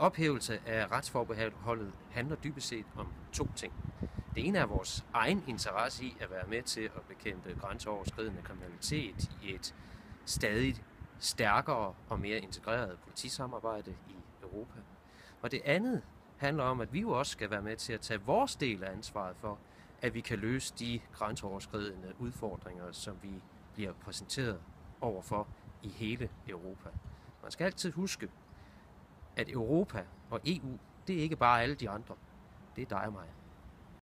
ophævelse af retsforbeholdet handler dybest set om to ting. Det ene er vores egen interesse i at være med til at bekæmpe grænseoverskridende kriminalitet i et stadig stærkere og mere integreret politisamarbejde i Europa. Og det andet handler om, at vi jo også skal være med til at tage vores del af ansvaret for, at vi kan løse de grænseoverskridende udfordringer, som vi bliver præsenteret overfor i hele Europa. Man skal altid huske, at Europa og EU, det er ikke bare alle de andre. Det er dig og mig.